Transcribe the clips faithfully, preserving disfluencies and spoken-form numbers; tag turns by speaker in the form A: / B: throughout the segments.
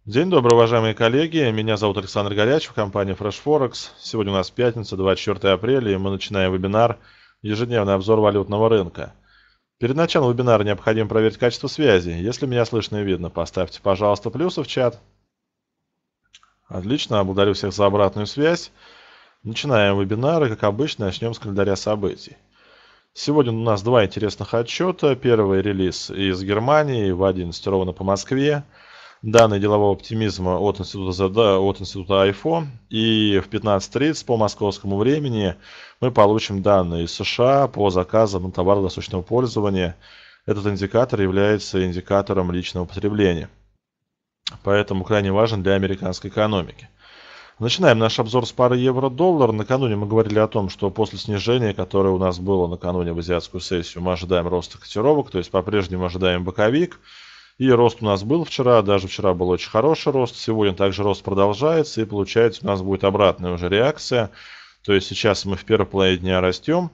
A: День добрый, уважаемые коллеги. Меня зовут Александр Горячев, компания Fresh Forex. Сегодня у нас пятница, двадцать четвёртое апреля, и мы начинаем вебинар «Ежедневный обзор валютного рынка». Перед началом вебинара необходимо проверить качество связи. Если меня слышно и видно, поставьте, пожалуйста, плюсы в чат. Отлично, благодарю всех за обратную связь. Начинаем вебинар, и, как обычно, начнем с календаря событий. Сегодня у нас два интересных отчета. Первый релиз из Германии в одиннадцать ровно по Москве. Данные делового оптимизма от института зэ дэ, от института айфо. И в пятнадцать тридцать по московскому времени мы получим данные из США по заказам на товары долгосрочного пользования. Этот индикатор является индикатором личного потребления, поэтому крайне важен для американской экономики. Начинаем наш обзор с пары евро-доллар. Накануне мы говорили о том, что после снижения, которое у нас было накануне в азиатскую сессию, мы ожидаем роста котировок, то есть по-прежнему ожидаем боковик. И рост у нас был вчера, даже вчера был очень хороший рост. Сегодня также рост продолжается, и получается у нас будет обратная уже реакция. То есть сейчас мы в первой половине дня растем,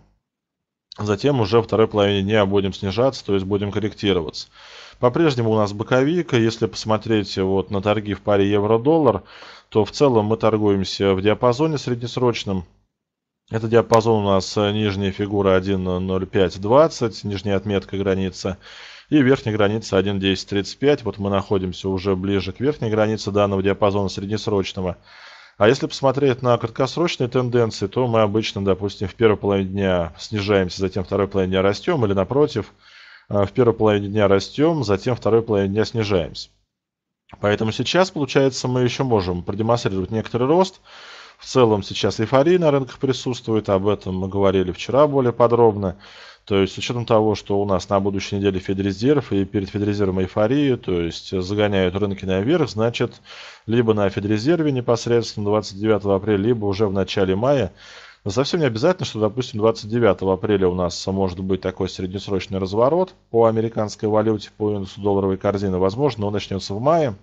A: затем уже во второй половине дня будем снижаться, то есть будем корректироваться. По-прежнему у нас боковик. Если посмотреть вот на торги в паре евро-доллар, то в целом мы торгуемся в диапазоне среднесрочном. Это диапазон у нас нижняя фигура один ноль пять двадцать, нижняя отметка граница. И верхняя граница один десять тридцать пять. Вот мы находимся уже ближе к верхней границе данного диапазона среднесрочного. А если посмотреть на краткосрочные тенденции, то мы обычно, допустим, в первой половине дня снижаемся, затем в второй половине дня растем, или напротив, в первой половине дня растем, затем в второй половине дня снижаемся. Поэтому сейчас, получается, мы еще можем продемонстрировать некоторый рост. В целом сейчас эйфория на рынках присутствует, об этом мы говорили вчера более подробно. То есть с учетом того, что у нас на будущей неделе Федрезерв и перед Федрезервом эйфория, то есть загоняют рынки наверх, значит, либо на Федрезерве непосредственно двадцать девятого апреля, либо уже в начале мая. Но совсем не обязательно, что, допустим, двадцать девятого апреля у нас может быть такой среднесрочный разворот по американской валюте, по индексу долларовой корзины. Возможно, он начнется в мае.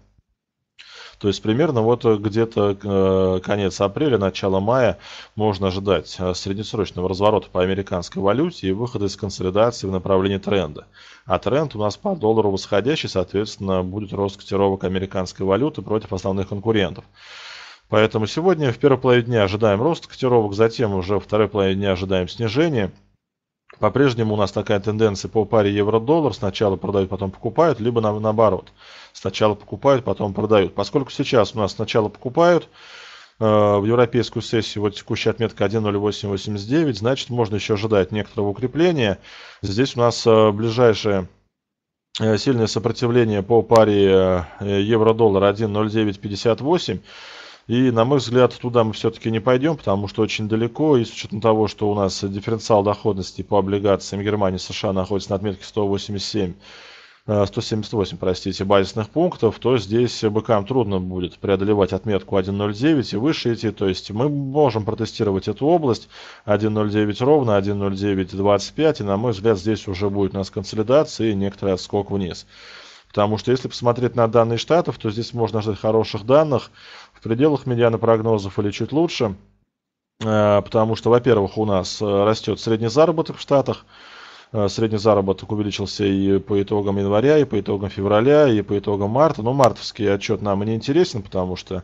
A: То есть примерно вот где-то конец апреля, начало мая можно ожидать среднесрочного разворота по американской валюте и выхода из консолидации в направлении тренда. А тренд у нас по доллару восходящий, соответственно, будет рост котировок американской валюты против основных конкурентов. Поэтому сегодня в первой половине дня ожидаем рост котировок, затем уже во второй половине дня ожидаем снижение. По-прежнему у нас такая тенденция по паре евро-доллар. Сначала продают, потом покупают, либо на, наоборот. Сначала покупают, потом продают. Поскольку сейчас у нас сначала покупают, э, в европейскую сессию вот текущая отметка один ноль восемь восемьдесят девять, значит можно еще ожидать некоторого укрепления. Здесь у нас э, ближайшее э, сильное сопротивление по паре э, евро-доллар один ноль девять пятьдесят восемь. И, на мой взгляд, туда мы все-таки не пойдем, потому что очень далеко. И с учетом того, что у нас дифференциал доходности по облигациям Германии и США находится на отметке сто восемьдесят семь, сто семьдесят восемь, простите, базисных пунктов, то здесь быкам трудно будет преодолевать отметку один ноль девять и выше идти. То есть мы можем протестировать эту область один ноль девять ровно, один ноль девять двадцать пять. И, на мой взгляд, здесь уже будет у нас консолидация и некоторый отскок вниз. Потому что если посмотреть на данные штатов, то здесь можно ждать хороших данных в пределах медианы прогнозов или чуть лучше. Потому что, во-первых, у нас растет средний заработок в Штатах. Средний заработок увеличился и по итогам января, и по итогам февраля, и по итогам марта. Но мартовский отчет нам не интересен, потому что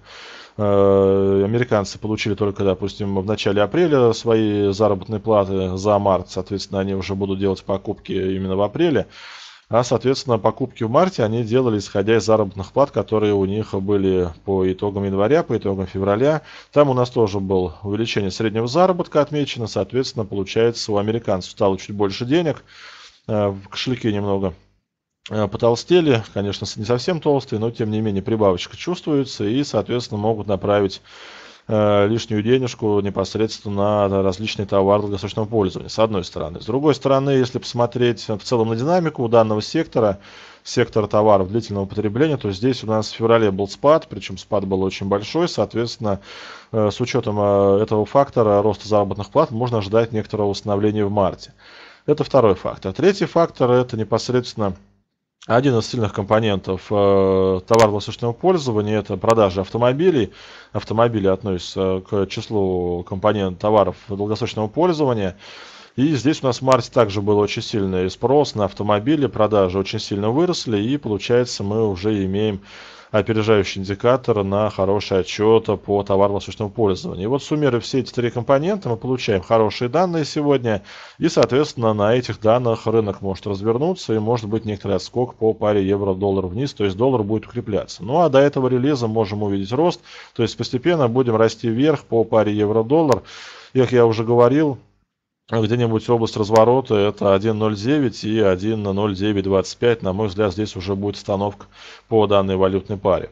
A: э, американцы получили только, допустим, в начале апреля свои заработные платы за март. Соответственно, они уже будут делать покупки именно в апреле. А, соответственно, покупки в марте они делали, исходя из заработных плат, которые у них были по итогам января, по итогам февраля. Там у нас тоже было увеличение среднего заработка отмечено. Соответственно, получается, у американцев стало чуть больше денег. В кошельке немного потолстели. Конечно, не совсем толстые, но, тем не менее, прибавочка чувствуется. И, соответственно, могут направить лишнюю денежку непосредственно на различные товары долгосрочного пользования, с одной стороны. С другой стороны, если посмотреть в целом на динамику данного сектора, сектора товаров длительного потребления, то здесь у нас в феврале был спад, причем спад был очень большой, соответственно, с учетом этого фактора роста заработных плат можно ожидать некоторого восстановления в марте. Это второй фактор. Третий фактор – это непосредственно один из сильных компонентов э, товаров долгосрочного пользования – это продажи автомобилей. Автомобили относятся к числу компонентов товаров долгосрочного пользования. И здесь у нас в марте также был очень сильный спрос на автомобили, продажи очень сильно выросли, и получается мы уже имеем опережающий индикатор на хороший отчет по товару воздушного пользования. И вот суммируя все эти три компонента, мы получаем хорошие данные сегодня, и, соответственно, на этих данных рынок может развернуться, и может быть некоторый отскок по паре евро-доллар вниз, то есть доллар будет укрепляться. Ну а до этого релиза можем увидеть рост, то есть постепенно будем расти вверх по паре евро-доллар. И, как я уже говорил, где-нибудь область разворота это один ноль девять и один ноль девять двадцать пять. На мой взгляд, здесь уже будет остановка по данной валютной паре.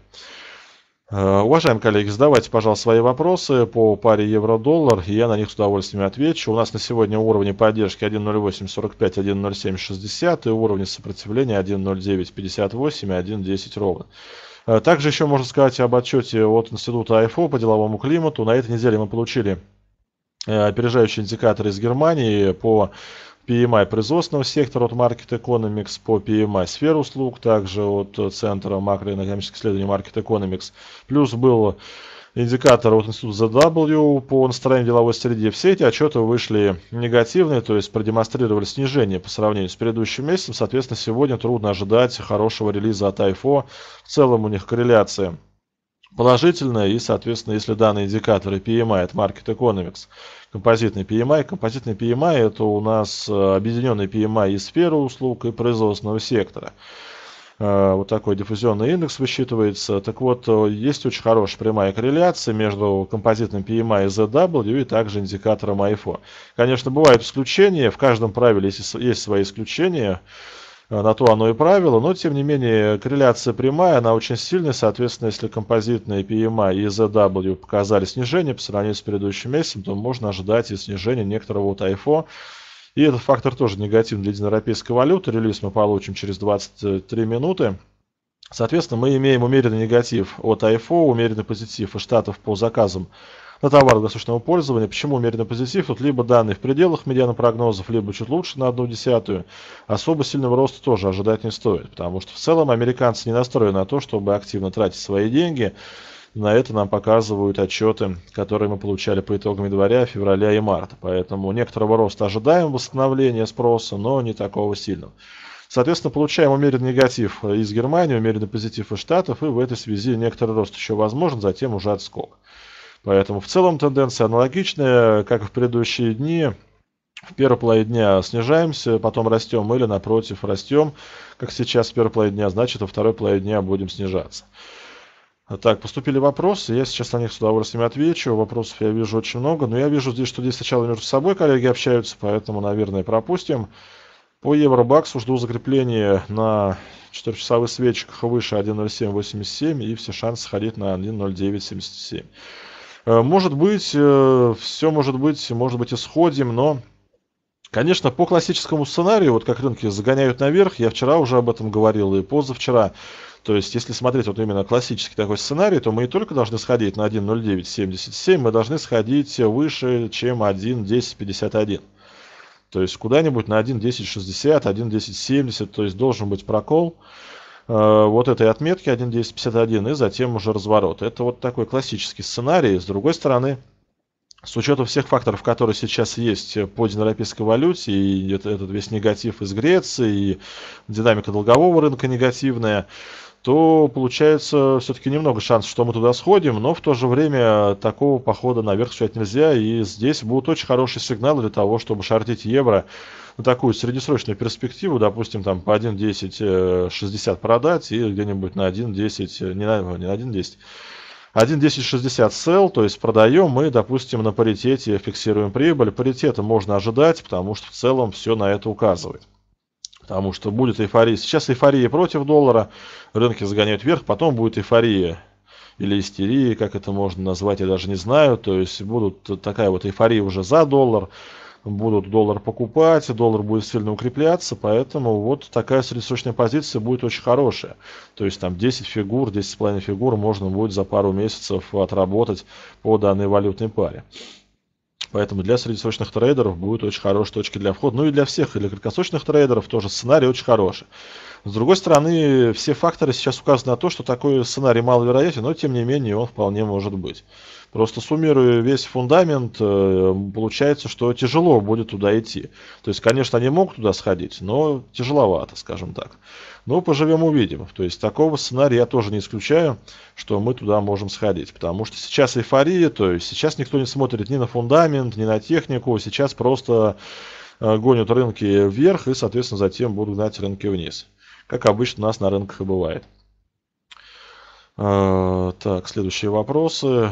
A: Уважаемые коллеги, задавайте, пожалуйста, свои вопросы по паре евро-доллар, и я на них с удовольствием отвечу. У нас на сегодня уровни поддержки один ноль восемь сорок пять, один ноль семь шестьдесят и уровни сопротивления один ноль девять пятьдесят восемь и один десять ровно. Также еще можно сказать об отчете от института ай эф о по деловому климату. На этой неделе мы получили опережающий индикатор из Германии по пи эм ай производственного сектора от Market Economics, по пи эм ай сфер услуг, также от Центра макроэкономических исследований Market Economics. Плюс был индикатор от института зет дабл ю по настроению в деловой среде. Все эти отчеты вышли негативные, то есть продемонстрировали снижение по сравнению с предыдущим месяцем. Соответственно, сегодня трудно ожидать хорошего релиза от ай эф о. В целом у них корреляция положительная, и, соответственно, если данные индикаторы пи эм ай от Market Economics, композитный пи эм ай, композитный пи эм ай это у нас объединенный пи эм ай из сферы услуг и производственного сектора. Вот такой диффузионный индекс высчитывается. Так вот, есть очень хорошая прямая корреляция между композитным пи эм ай и зет дабл ю и также индикатором ай эф о. Конечно, бывают исключения, в каждом правиле есть, есть свои исключения. На то оно и правило, но тем не менее корреляция прямая, она очень сильная, соответственно, если композитные пи эм ай и зет дабл ю показали снижение по сравнению с предыдущим месяцем, то можно ожидать и снижения некоторого от ай эф о. И этот фактор тоже негативный для единоевропейской валюты, релиз мы получим через двадцать три минуты. Соответственно, мы имеем умеренный негатив от ай эф о, умеренный позитив из Штатов по заказам на товары государственного пользования. Почему умеренный позитив? Тут либо данные в пределах медиана прогнозов, либо чуть лучше на одну десятую. Особо сильного роста тоже ожидать не стоит, потому что в целом американцы не настроены на то, чтобы активно тратить свои деньги. На это нам показывают отчеты, которые мы получали по итогам января, февраля и марта. Поэтому некоторого роста ожидаем восстановления спроса, но не такого сильного. Соответственно, получаем умеренный негатив из Германии, умеренный позитив из Штатов, и в этой связи некоторый рост еще возможен, затем уже отскок. Поэтому в целом тенденция аналогичная, как и в предыдущие дни. В первой половине дня снижаемся, потом растем или напротив растем, как сейчас в первой половине дня, значит во второй половине дня будем снижаться. Так, поступили вопросы, я сейчас на них с удовольствием отвечу. Вопросов я вижу очень много, но я вижу здесь, что здесь сначала между собой коллеги общаются, поэтому, наверное, пропустим. По евро-баксу жду закрепления на четырехчасовых свечках выше один ноль семь восемьдесят семь и все шансы сходить на один ноль девять семьдесят семь. Может быть, все может быть, может быть исходим, но, конечно, по классическому сценарию, вот как рынки загоняют наверх, я вчера уже об этом говорил и позавчера. То есть, если смотреть вот именно классический такой сценарий, то мы не только должны сходить на один ноль девять семьдесят семь, мы должны сходить выше, чем один десять пятьдесят один. То есть, куда-нибудь на один десять шестьдесят, один десять семьдесят, то есть, должен быть прокол вот этой отметки один десять пятьдесят один и затем уже разворот. Это вот такой классический сценарий. С другой стороны, с учетом всех факторов, которые сейчас есть по единоевропейской валюте, и этот весь негатив из Греции, и динамика долгового рынка негативная, то получается все-таки немного шансов, что мы туда сходим, но в то же время такого похода наверх считать нельзя, и здесь будут очень хорошие сигналы для того, чтобы шортить евро на такую среднесрочную перспективу, допустим, там по один десять шестьдесят продать и где-нибудь на один десять, не на, не на один десять, один десять шестьдесят sell, то есть продаем, мы, допустим, на паритете фиксируем прибыль. Паритета можно ожидать, потому что в целом все на это указывает. Потому что будет эйфория. Сейчас эйфория против доллара, рынки загоняют вверх, потом будет эйфория или истерия, как это можно назвать, я даже не знаю. То есть будут такая вот эйфория уже за доллар, будут доллар покупать, доллар будет сильно укрепляться, поэтому вот такая среднесрочная позиция будет очень хорошая. То есть там десять фигур, десять с половиной фигур можно будет за пару месяцев отработать по данной валютной паре. Поэтому для среднесрочных трейдеров будет очень хорошая точка для входа. Ну и для всех, и для краткосрочных трейдеров тоже сценарий очень хороший. С другой стороны, все факторы сейчас указывают на то, что такой сценарий маловероятен, но тем не менее он вполне может быть. Просто суммируя весь фундамент, э, получается, что тяжело будет туда идти. То есть, конечно, они могут туда сходить, но тяжеловато, скажем так. Но поживем увидим. То есть такого сценария я тоже не исключаю, что мы туда можем сходить. Потому что сейчас эйфория, то есть сейчас никто не смотрит ни на фундамент, ни на технику. Сейчас просто э, гонят рынки вверх и, соответственно, затем будут гнать рынки вниз. Как обычно у нас на рынках и бывает. Э, так, следующие вопросы.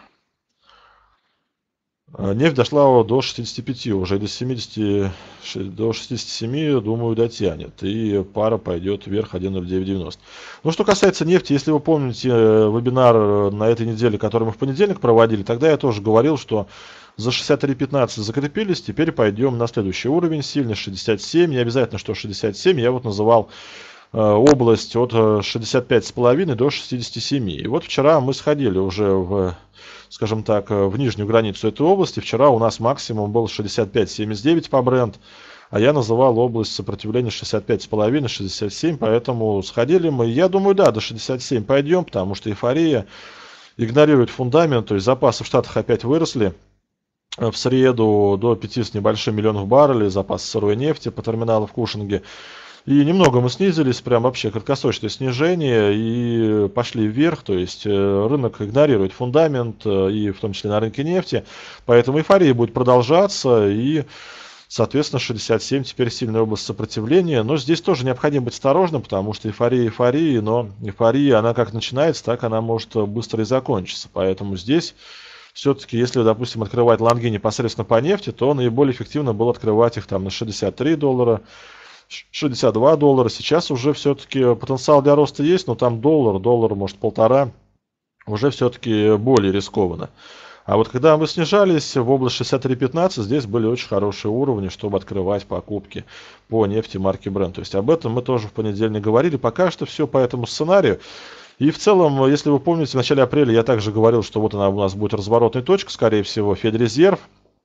A: Нефть дошла до шестидесяти пяти уже, до семидесяти, до шестидесяти семи, думаю, дотянет. И пара пойдет вверх один ноль девять девяносто. Ну, что касается нефти, если вы помните вебинар на этой неделе, который мы в понедельник проводили, тогда я тоже говорил, что за шестьдесят три пятнадцать закрепились, теперь пойдем на следующий уровень, сильный шестьдесят семь. Не обязательно, что шестьдесят семь, я вот называл область от шестидесяти пяти с половиной до шестидесяти семи. И вот вчера мы сходили уже в, скажем так, в нижнюю границу этой области. Вчера у нас максимум был шестьдесят пять семьдесят девять по Brent, а я называл область сопротивления шестьдесят пять с половиной, шестьдесят семь, поэтому сходили мы. Я думаю, да, до шестидесяти семи пойдем, потому что эйфория игнорирует фундамент, то есть запасы в Штатах опять выросли. В среду до пяти с небольшим миллионов баррелей запас сырой нефти по терминалу в Кушинге. И немного мы снизились, прям вообще краткосрочное снижение, и пошли вверх, то есть рынок игнорирует фундамент, и в том числе на рынке нефти, поэтому эйфория будет продолжаться, и, соответственно, шестьдесят семь теперь сильная область сопротивления, но здесь тоже необходимо быть осторожным, потому что эйфория эйфории, но эйфория, она как начинается, так она может быстро и закончиться, поэтому здесь все-таки, если, допустим, открывать лонги непосредственно по нефти, то наиболее эффективно было открывать их там на шестьдесят три доллара, шестьдесят два доллара. Сейчас уже все-таки потенциал для роста есть, но там доллар, доллар, может полтора, уже все-таки более рискованно. А вот когда мы снижались в область шестьдесят три пятнадцать, здесь были очень хорошие уровни, чтобы открывать покупки по нефти марки Brent. То есть об этом мы тоже в понедельник говорили. Пока что все по этому сценарию. И в целом, если вы помните, в начале апреля я также говорил, что вот она у нас будет разворотной точка, скорее всего, Федрезерв.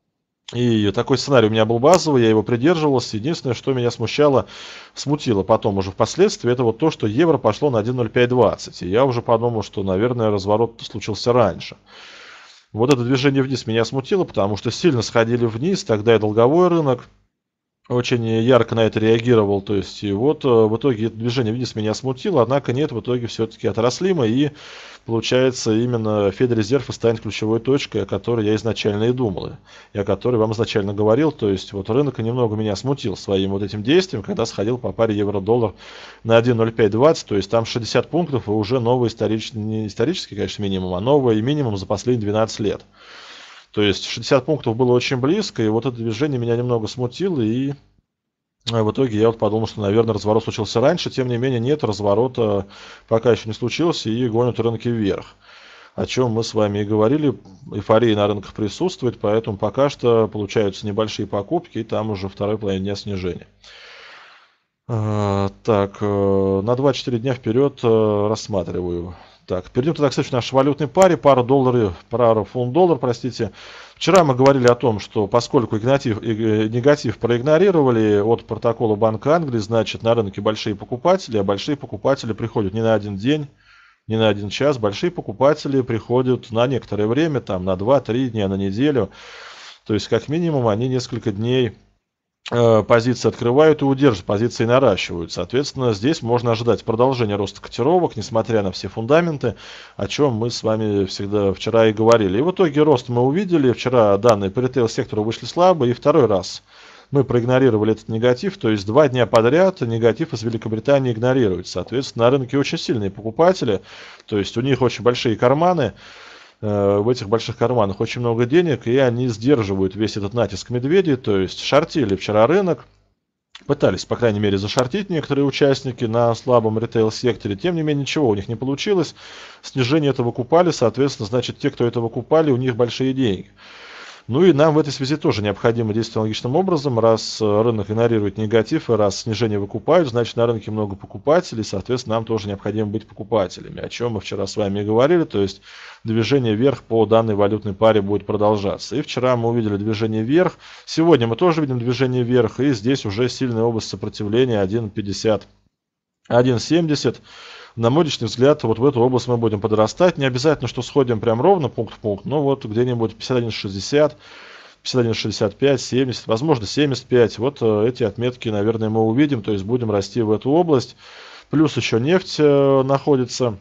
A: И такой сценарий у меня был базовый, я его придерживался. Единственное, что меня смущало, смутило потом уже впоследствии, это вот то, что евро пошло на один ноль пять двадцать. И я уже подумал, что, наверное, разворот случился раньше. Вот это движение вниз меня смутило, потому что сильно сходили вниз, тогда и долговой рынок очень ярко на это реагировал, то есть и вот в итоге это движение вниз меня смутило, однако нет, в итоге все-таки отросли мы, и получается именно Федрезерв и станет ключевой точкой, о которой я изначально и думал, и о которой вам изначально говорил, то есть вот рынок немного меня смутил своим вот этим действием, когда сходил по паре евро-доллар на один ноль пять двадцать, то есть там шестьдесят пунктов и уже новый исторический, не исторический, конечно, минимум, а новый минимум за последние двенадцать лет. То есть шестьдесят пунктов было очень близко, и вот это движение меня немного смутило, и в итоге я вот подумал, что, наверное, разворот случился раньше. Тем не менее, нет, разворота пока еще не случился, и гонят рынки вверх. О чем мы с вами и говорили, эйфория на рынках присутствует, поэтому пока что получаются небольшие покупки, и там уже второй половине дня снижения. Так, на два-четыре дня вперед рассматриваю. Так, перейдем тогда, кстати, к нашей валютной паре, пара долларов, пара фунт-доллар, простите. Вчера мы говорили о том, что поскольку негатив, негатив проигнорировали от протокола Банка Англии, значит на рынке большие покупатели, а большие покупатели приходят не на один день, не на один час, большие покупатели приходят на некоторое время, там на два-три дня, на неделю. То есть как минимум они несколько дней позиции открывают и удерживают, позиции наращивают. Соответственно, здесь можно ожидать продолжения роста котировок, несмотря на все фундаменты, о чем мы с вами всегда вчера и говорили. И в итоге рост мы увидели. Вчера данные по ритейл-сектору вышли слабо, и второй раз мы проигнорировали этот негатив, то есть два дня подряд негатив из Великобритании игнорируется. Соответственно, на рынке очень сильные покупатели, то есть у них очень большие карманы. В этих больших карманах очень много денег, и они сдерживают весь этот натиск медведей, то есть шортили вчера рынок, пытались, по крайней мере, зашортить некоторые участники на слабом ритейл-секторе, тем не менее ничего у них не получилось, снижение это выкупали, соответственно, значит, те, кто это выкупали, у них большие деньги. Ну и нам в этой связи тоже необходимо действовать аналогичным образом. Раз рынок игнорирует негатив и раз снижение выкупают, значит на рынке много покупателей, соответственно нам тоже необходимо быть покупателями. О чем мы вчера с вами и говорили, то есть движение вверх по данной валютной паре будет продолжаться. И вчера мы увидели движение вверх, сегодня мы тоже видим движение вверх, и здесь уже сильная область сопротивления один пятьдесят один семьдесят. На мой личный взгляд, вот в эту область мы будем подрастать. Не обязательно, что сходим прям ровно пункт в пункт, но вот где-нибудь пятьдесят один шестьдесят, пятьдесят один шестьдесят пять, семьдесят, возможно семьдесят пять. Вот э, эти отметки, наверное, мы увидим, то есть будем расти в эту область. Плюс еще нефть э, находится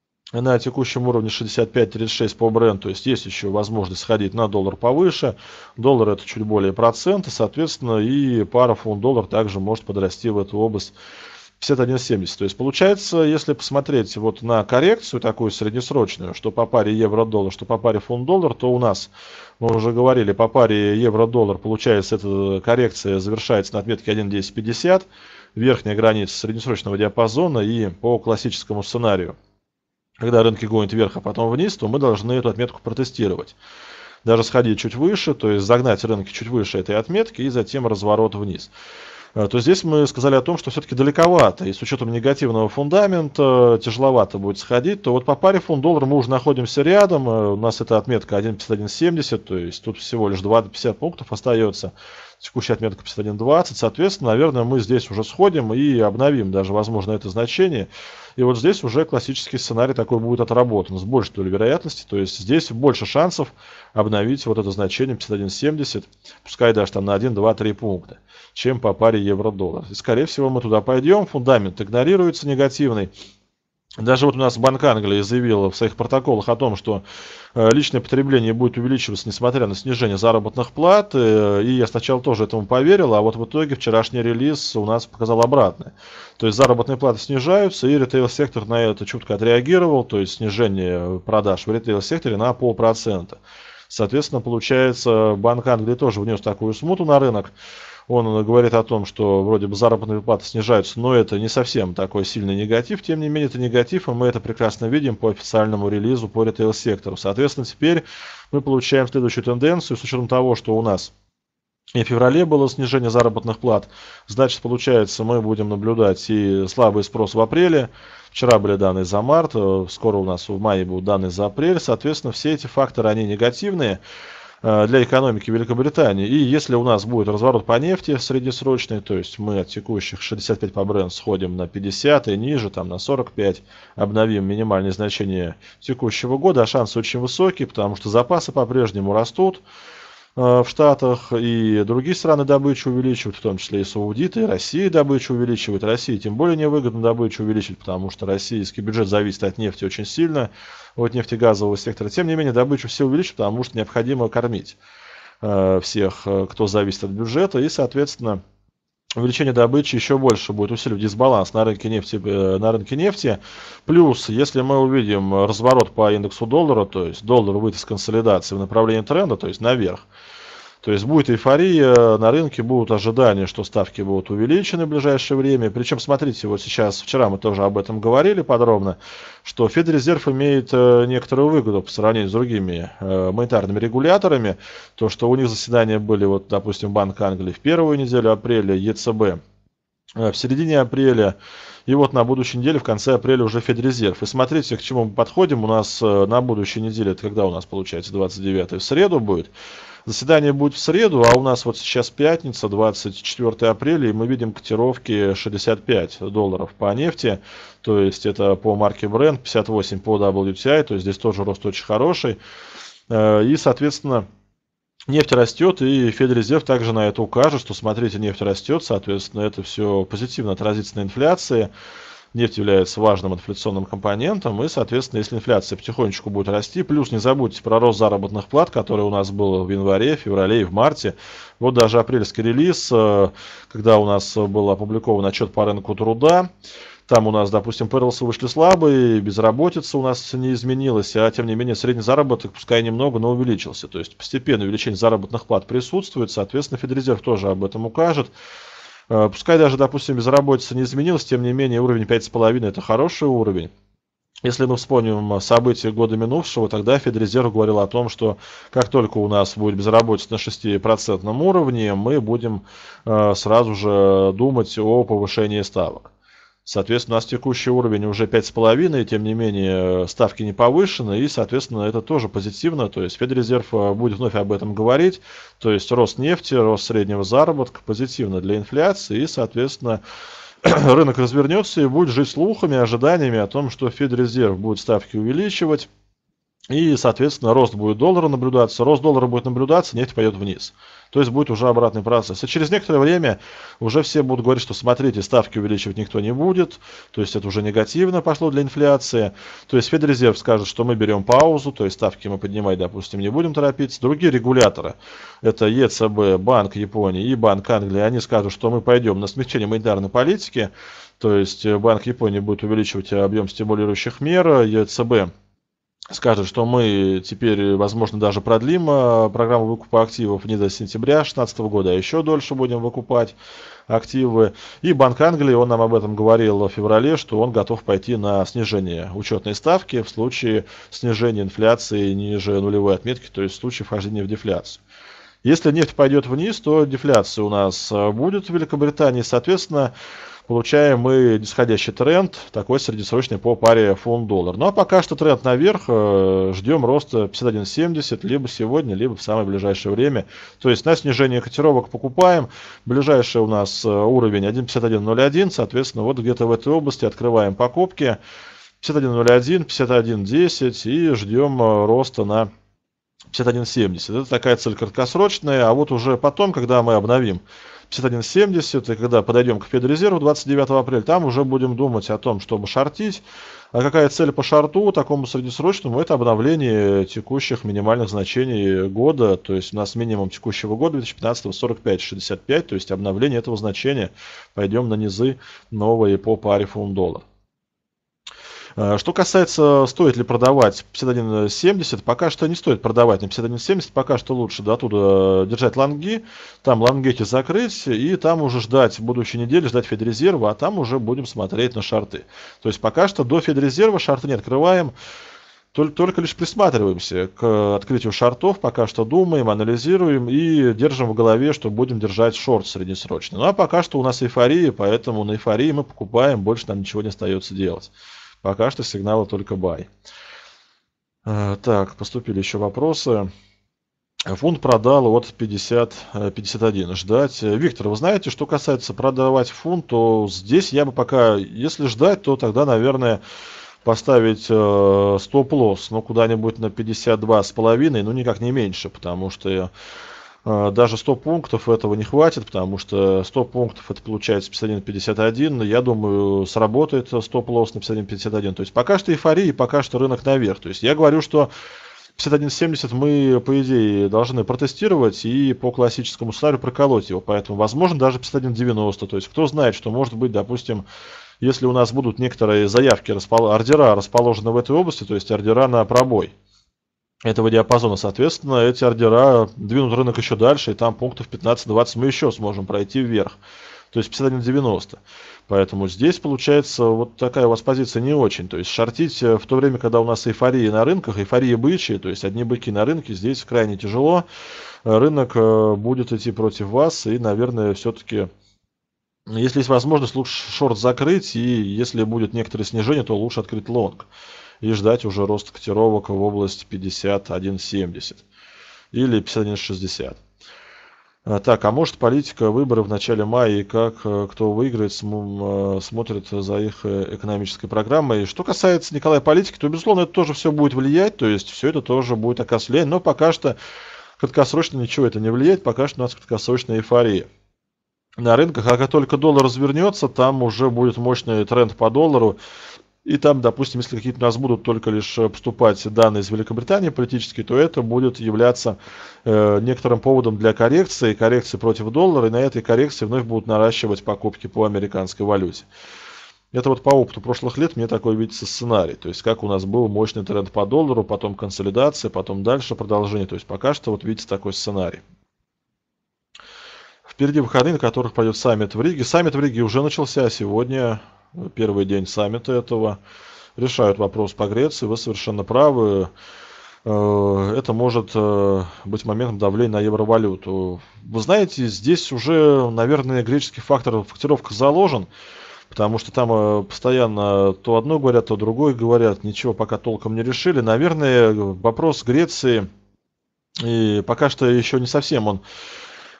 A: на текущем уровне шестьдесят пять тридцать шесть по бренду, то есть есть еще возможность сходить на доллар повыше. Доллар это чуть более процента, соответственно, и пара фунт-доллар также может подрасти в эту область пятьдесят один семьдесят. То есть получается, если посмотреть вот на коррекцию такую среднесрочную, что по паре евро-доллар, что по паре фунт-доллар, то у нас, мы уже говорили, по паре евро-доллар, получается, эта коррекция завершается на отметке один десять пятьдесят, верхняя граница среднесрочного диапазона, и по классическому сценарию, когда рынки гонят вверх, а потом вниз, то мы должны эту отметку протестировать. Даже сходить чуть выше, то есть загнать рынки чуть выше этой отметки и затем разворот вниз. То здесь мы сказали о том, что все-таки далековато, и с учетом негативного фундамента тяжеловато будет сходить, то вот по паре фунт-доллар мы уже находимся рядом, у нас это отметка один пятьдесят один семьдесят, то есть тут всего лишь двадцать пятьдесят пунктов остается, текущая отметка пятьдесят один двадцать, соответственно, наверное, мы здесь уже сходим и обновим даже, возможно, это значение, и вот здесь уже классический сценарий такой будет отработан с большей долей вероятности, то есть здесь больше шансов обновить вот это значение пятьдесят один семьдесят, пускай даже там на один, два, три пункта, чем по паре евро-доллар. И скорее всего мы туда пойдем, фундамент игнорируется негативный. Даже вот у нас Банк Англии заявил в своих протоколах о том, что личное потребление будет увеличиваться, несмотря на снижение заработных плат. И я сначала тоже этому поверил, а вот в итоге вчерашний релиз у нас показал обратное. То есть заработные платы снижаются, и ритейл-сектор на это чутко отреагировал, то есть снижение продаж в ритейл-секторе на полпроцента. Соответственно, получается, Банк Англии тоже внес такую смуту на рынок. Он говорит о том, что вроде бы заработные платы снижаются, но это не совсем такой сильный негатив. Тем не менее, это негатив, и мы это прекрасно видим по официальному релизу по ритейл-сектору. Соответственно, теперь мы получаем следующую тенденцию, с учетом того, что у нас и в феврале было снижение заработных плат. Значит, получается, мы будем наблюдать и слабый спрос в апреле. Вчера были данные за март, скоро у нас в мае будут данные за апрель. Соответственно, все эти факторы, они негативные для экономики Великобритании. И если у нас будет разворот по нефти среднесрочный, то есть мы от текущих шестьдесят пять по бренд сходим на пятьдесят и ниже, там на сорок пять, обновим минимальные значения текущего года, а шансы очень высокие, потому что запасы по-прежнему растут в Штатах, и другие страны добычу увеличивают, в том числе и саудиты, и Россия добычу увеличивает. России тем более невыгодно добычу увеличить, потому что российский бюджет зависит от нефти очень сильно, от нефтегазового сектора. Тем не менее, добычу все увеличивают, потому что необходимо кормить э, всех, кто зависит от бюджета, и, соответственно, увеличение добычи еще больше будет усиливать дисбаланс на рынке нефти, на рынке нефти. Плюс, если мы увидим разворот по индексу доллара, то есть доллар выйдет из консолидации в направлении тренда, то есть наверх, то есть будет эйфория на рынке, будут ожидания, что ставки будут увеличены в ближайшее время. Причем, смотрите, вот сейчас, вчера мы тоже об этом говорили подробно, что Федрезерв имеет некоторую выгоду по сравнению с другими монетарными регуляторами. То, что у них заседания были, вот, допустим, Банк Англии в первую неделю апреля, ЕЦБ в середине апреля, и вот на будущей неделе, в конце апреля уже Федрезерв. И смотрите, к чему мы подходим. У нас на будущей неделе, это когда у нас получается двадцать девятое, в среду будет. Заседание будет в среду, а у нас вот сейчас пятница, двадцать четвёртое апреля, и мы видим котировки шестьдесят пять долларов по нефти, то есть это по марке Brent, пятьдесят восемь по дабл ю ти ай, то есть здесь тоже рост очень хороший. И, соответственно, нефть растет, и Федрезерв также на это укажет, что смотрите, нефть растет, соответственно, это все позитивно отразится на инфляции. Нефть является важным инфляционным компонентом, и, соответственно, если инфляция потихонечку будет расти, плюс не забудьте про рост заработных плат, который у нас был в январе, феврале и в марте. Вот даже апрельский релиз, когда у нас был опубликован отчет по рынку труда, там у нас, допустим, пэрлсы вышли слабые, безработица у нас не изменилась, а тем не менее средний заработок, пускай немного, но увеличился. То есть постепенно увеличение заработных плат присутствует, соответственно, Федрезерв тоже об этом укажет. Пускай даже, допустим, безработица не изменилась, тем не менее уровень пять с половиной это хороший уровень. Если мы вспомним события года минувшего, тогда Федрезерв говорил о том, что как только у нас будет безработица на шестипроцентном уровне, мы будем сразу же думать о повышении ставок. Соответственно, у нас текущий уровень уже пять с половиной, тем не менее ставки не повышены, и, соответственно, это тоже позитивно. То есть Федрезерв будет вновь об этом говорить. То есть рост нефти, рост среднего заработка позитивно для инфляции, и, соответственно, рынок развернется и будет жить слухами, ожиданиями о том, что Федрезерв будет ставки увеличивать. И, соответственно, рост будет доллара наблюдаться, рост доллара будет наблюдаться, нефть пойдет вниз. То есть будет уже обратный процесс. И через некоторое время уже все будут говорить, что смотрите, ставки увеличивать никто не будет. То есть это уже негативно пошло для инфляции. То есть Федрезерв скажет, что мы берем паузу, то есть ставки мы поднимать, допустим, не будем торопиться. Другие регуляторы, это ЕЦБ, Банк Японии и Банк Англии, они скажут, что мы пойдем на смягчение монетарной политики. То есть Банк Японии будет увеличивать объем стимулирующих мер, ЕЦБ скажет, что мы теперь, возможно, даже продлим программу выкупа активов не до сентября две тысячи шестнадцатого года, а еще дольше будем выкупать активы. И Банк Англии, он нам об этом говорил в феврале, что он готов пойти на снижение учетной ставки в случае снижения инфляции ниже нулевой отметки, то есть в случае вхождения в дефляцию. Если нефть пойдет вниз, то дефляция у нас будет в Великобритании, соответственно, получаем мы нисходящий тренд, такой среднесрочный по паре фунт-доллар. Ну а пока что тренд наверх, ждем роста пятьдесят один семьдесят либо сегодня, либо в самое ближайшее время. То есть на снижение котировок покупаем, ближайший у нас уровень один пятьдесят один ноль один, соответственно, вот где-то в этой области открываем покупки пятьдесят один ноль один, пятьдесят один десять и ждем роста на пятьдесят один семьдесят. Это такая цель краткосрочная, а вот уже потом, когда мы обновим пятьдесят один семьдесят, и когда подойдем к Федрезерву двадцать девятого апреля, там уже будем думать о том, чтобы шортить. А какая цель по шорту, такому среднесрочному, это обновление текущих минимальных значений года, то есть у нас минимум текущего года две тысячи пятнадцатого сорок пять шестьдесят пять, то есть обновление этого значения. Пойдем на низы новые по паре фунт-доллар. Что касается, стоит ли продавать пятьдесят один семьдесят, пока что не стоит продавать на пятьдесят один семьдесят, пока что лучше до оттуда держать лонги, там лонгети закрыть и там уже ждать будущей недели, ждать Федрезерва, а там уже будем смотреть на шорты. То есть пока что до Федрезерва шорты не открываем, только, только лишь присматриваемся к открытию шортов, пока что думаем, анализируем и держим в голове, что будем держать шорт среднесрочный. Ну а пока что у нас эйфория, поэтому на эйфории мы покупаем, больше нам ничего не остается делать. Пока что сигналы только buy. Так, поступили еще вопросы. Фунт продал от пятьдесят пятьдесят один. Ждать. Виктор, вы знаете, что касается продавать фунт, то здесь я бы пока, если ждать, то тогда, наверное, поставить э, стоп-лосс, ну, куда-нибудь на пятьдесят два с половиной, ну, никак не меньше, потому что даже сто пунктов этого не хватит, потому что сто пунктов это получается пятьдесят один пятьдесят один. Я думаю, сработает стоп-лосс на пятьдесят один пятьдесят один. То есть пока что эйфория и пока что рынок наверх. То есть я говорю, что пятьдесят один семьдесят мы, по идее, должны протестировать и по классическому сценарию проколоть его. Поэтому, возможно, даже пятьдесят один девяносто. То есть кто знает, что может быть, допустим, если у нас будут некоторые заявки, ордера расположены в этой области, то есть ордера на пробой этого диапазона, соответственно, эти ордера двинут рынок еще дальше, и там пунктов пятнадцать-двадцать мы еще сможем пройти вверх. То есть пятьдесят один девяносто. Поэтому здесь получается вот такая у вас позиция не очень. То есть шортить в то время, когда у нас эйфория на рынках, эйфория бычья, то есть одни быки на рынке, здесь крайне тяжело. Рынок будет идти против вас, и, наверное, все-таки, если есть возможность, лучше шорт закрыть, и если будет некоторое снижение, то лучше открыть лонг. И ждать уже роста котировок в области пятьдесят один семьдесят или пятьдесят один шестьдесят. Так, а может политика выборы в начале мая и как кто выиграет, смотрит за их экономической программой. Что касается, Николая, политики, то, безусловно, это тоже все будет влиять, то есть все это тоже будет оказывать влияние, но пока что краткосрочно ничего это не влияет, пока что у нас краткосрочная эйфория на рынках, а как только доллар развернется, там уже будет мощный тренд по доллару. И там, допустим, если какие-то у нас будут только лишь поступать данные из Великобритании политические, то это будет являться э, некоторым поводом для коррекции, коррекции против доллара, и на этой коррекции вновь будут наращивать покупки по американской валюте. Это вот по опыту прошлых лет мне такой видится сценарий. То есть как у нас был мощный тренд по доллару, потом консолидация, потом дальше продолжение. То есть пока что вот видите такой сценарий. Впереди выходные, на которых пройдет саммит в Риге. Саммит в Риге уже начался сегодня. Первый день саммита этого. Решают вопрос по Греции. Вы совершенно правы. Это может быть моментом давления на евровалюту. Вы знаете, здесь уже, наверное, греческий фактор в фактировках заложен. Потому что там постоянно то одно говорят, то другое говорят. Ничего пока толком не решили. Наверное, вопрос Греции и пока что еще не совсем он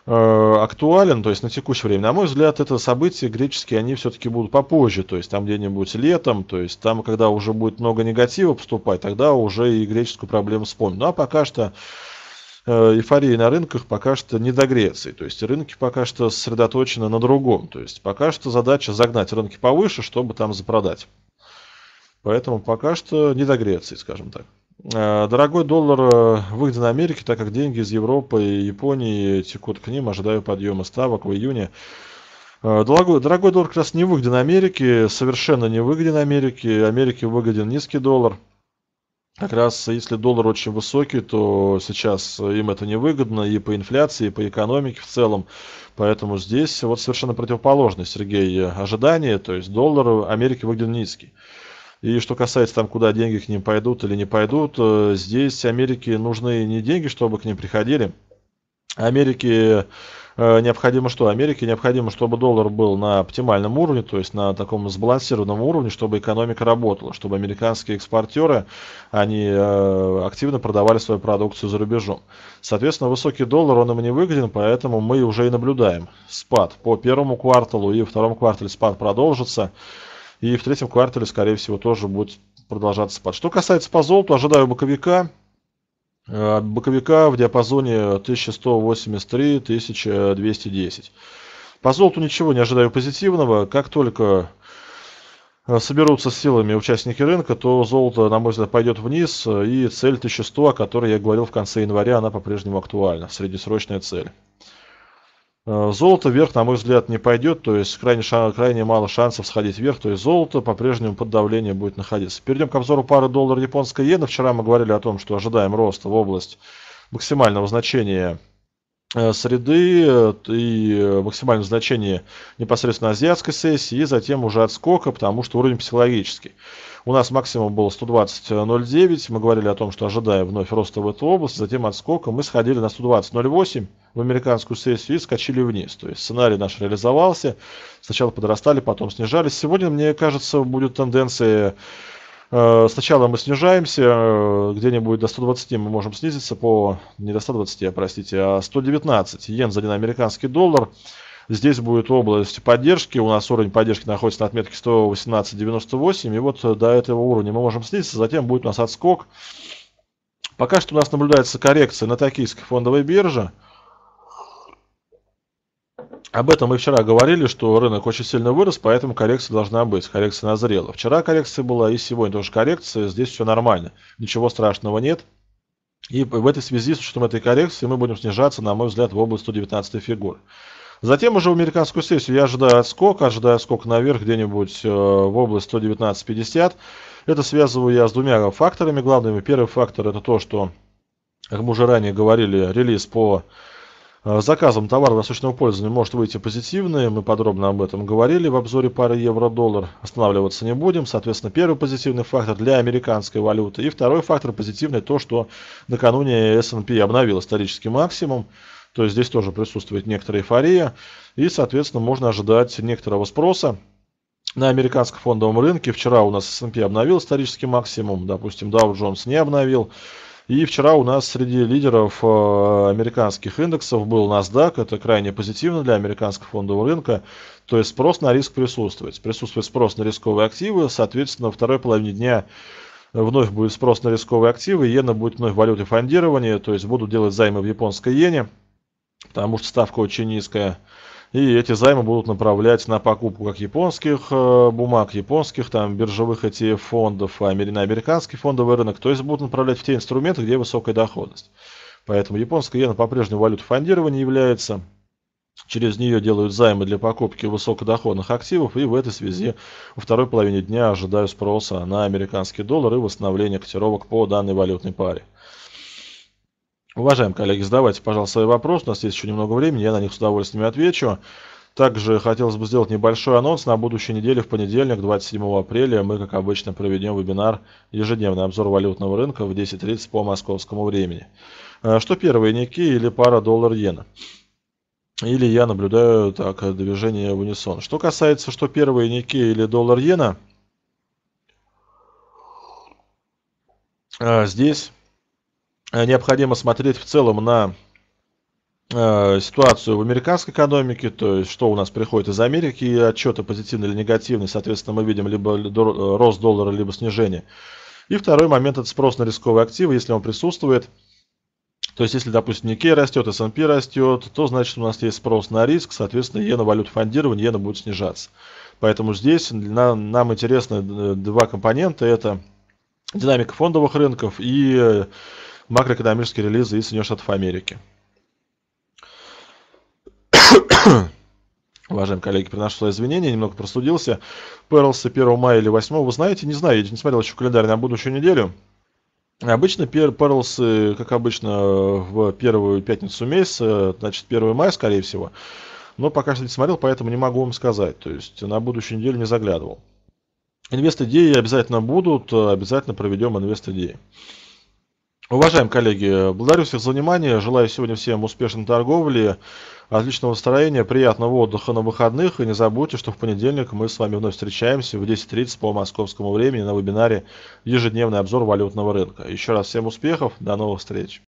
A: актуален, то есть на текущее время. На мой взгляд, это события греческие, они все-таки будут попозже, то есть там где-нибудь летом, то есть там, когда уже будет много негатива поступать, тогда уже и греческую проблему вспомним. Ну а пока что э, эйфория на рынках пока что не до Греции, то есть рынки пока что сосредоточены на другом, то есть пока что задача загнать рынки повыше, чтобы там запродать. Поэтому пока что не до Греции, скажем так. Э, Дорогой доллар э, выгоден Америке, так как деньги из Европы и Японии текут к ним, ожидаю подъема ставок в июне. Э, Дорогой, дорогой доллар как раз не выгоден Америке, совершенно не выгоден Америке. Америке выгоден низкий доллар. Как раз если доллар очень высокий, то сейчас им это невыгодно и по инфляции, и по экономике в целом. Поэтому здесь вот совершенно противоположный, Сергей, ожидание. То есть доллар Америки выгоден низкий. И что касается там, куда деньги к ним пойдут или не пойдут, э, здесь Америке нужны не деньги, чтобы к ним приходили. Америке э, необходимо что? Америке необходимо, чтобы доллар был на оптимальном уровне, то есть на таком сбалансированном уровне, чтобы экономика работала, чтобы американские экспортеры, они э, активно продавали свою продукцию за рубежом. Соответственно, высокий доллар, он им не выгоден, поэтому мы уже и наблюдаем спад по первому кварталу, и во втором квартале спад продолжится. И в третьем квартале, скорее всего, тоже будет продолжаться спад. Что касается по золоту, ожидаю боковика. Э, Боковика в диапазоне тысяча сто восемьдесят три — тысяча двести десять. По золоту ничего не ожидаю позитивного. Как только э, соберутся силами участники рынка, то золото, на мой взгляд, пойдет вниз. И цель тысяча сто, о которой я говорил в конце января, она по-прежнему актуальна. Среднесрочная цель. Э, Золото вверх, на мой взгляд, не пойдет, то есть крайне, ша- крайне мало шансов сходить вверх, то есть золото по-прежнему под давлением будет находиться. Перейдем к обзору пары доллар-японская иена. Вчера мы говорили о том, что ожидаем роста в область максимального значения э, среды э, и э, максимального значения непосредственно азиатской сессии, и затем уже отскока, потому что уровень психологический. У нас максимум был сто двадцать ноль девять, мы говорили о том, что ожидаем вновь роста в эту область, затем отскока, мы сходили на сто двадцать ноль восемь в американскую сессию и скачали вниз. То есть сценарий наш реализовался, сначала подрастали, потом снижались. Сегодня, мне кажется, будет тенденция, э, сначала мы снижаемся, э, где-нибудь до сто двадцати мы можем снизиться по, не до ста двадцати, а, простите, а сто девятнадцать йен за один американский доллар. Здесь будет область поддержки, у нас уровень поддержки находится на отметке сто восемнадцать девяносто восемь, и вот до этого уровня мы можем снизиться, затем будет у нас отскок. Пока что у нас наблюдается коррекция на токийской фондовой бирже. Об этом мы вчера говорили, что рынок очень сильно вырос, поэтому коррекция должна быть, коррекция назрела. Вчера коррекция была, и сегодня тоже коррекция, здесь все нормально, ничего страшного нет. И в этой связи, с учетом этой коррекции, мы будем снижаться, на мой взгляд, в область сто девятнадцатой фигуры. Затем уже в американскую сессию я ожидаю отскок, ожидаю отскок наверх где-нибудь э, в область сто девятнадцать пятьдесят. Это связываю я с двумя факторами главными. Первый фактор — это то, что, как мы уже ранее говорили, релиз по э, заказам товаров досрочного пользования может выйти позитивный. Мы подробно об этом говорили в обзоре пары евро-доллар. Останавливаться не будем. Соответственно, первый позитивный фактор для американской валюты. И второй фактор позитивный — то, что накануне эс энд пи обновил исторический максимум. То есть здесь тоже присутствует некоторая эйфория. И, соответственно, можно ожидать некоторого спроса на американском фондовом рынке. Вчера у нас эс энд пи обновил исторический максимум. Допустим, Dow Jones не обновил. И вчера у нас среди лидеров э, американских индексов был NASDAQ. Это крайне позитивно для американского фондового рынка. То есть спрос на риск присутствует. Присутствует спрос на рисковые активы. Соответственно, во второй половине дня вновь будет спрос на рисковые активы. Иена будет вновь валютой фондирования. То есть будут делать займы в японской иене, потому что ставка очень низкая. И эти займы будут направлять на покупку как японских э, бумаг, японских там биржевых и ти эф фондов, а на американский фондовый рынок. То есть будут направлять в те инструменты, где высокая доходность. Поэтому японская иена по-прежнему валютой фондирования является. Через нее делают займы для покупки высокодоходных активов. И в этой связи во второй половине дня ожидаю спроса на американский доллар и восстановления котировок по данной валютной паре. Уважаемые коллеги, задавайте, пожалуйста, свои вопросы. У нас есть еще немного времени, я на них с удовольствием отвечу. Также хотелось бы сделать небольшой анонс. На будущей неделе, в понедельник, двадцать седьмого апреля, мы, как обычно, проведем вебинар «Ежедневный обзор валютного рынка» в десять тридцать по московскому времени. Что первые, Никей или пара доллар-иена? Или я наблюдаю так движение в унисон. Что касается, что первые, Никей или доллар-иена, здесь необходимо смотреть в целом на э, ситуацию в американской экономике, то есть что у нас приходит из Америки, отчеты позитивные или негативные, соответственно, мы видим либо дор- рост доллара, либо снижение. И второй момент – это спрос на рисковые активы, если он присутствует. То есть, если, допустим, Nikkei растет, эс энд пи растет, то значит у нас есть спрос на риск, соответственно, иена валют фондирования, иена будет снижаться. Поэтому здесь нам, нам интересны два компонента – это динамика фондовых рынков и макроэкономические релизы из Соединенных Штатов Америки. Уважаемые коллеги, приношу свои извинения, немного простудился. Перлсы первого мая или восьмого, вы знаете, не знаю, я не смотрел еще календарь на будущую неделю. Обычно Перлсы, как обычно, в первую пятницу месяца, значит, первого мая, скорее всего. Но пока что не смотрел, поэтому не могу вам сказать. То есть на будущую неделю не заглядывал. Инвест-идеи обязательно будут, обязательно проведем инвест-идеи. Уважаемые коллеги, благодарю всех за внимание. Желаю сегодня всем успешной торговли, отличного настроения, приятного отдыха на выходных. И не забудьте, что в понедельник мы с вами вновь встречаемся в десять тридцать по московскому времени на вебинаре «Ежедневный обзор валютного рынка». Еще раз всем успехов, до новых встреч.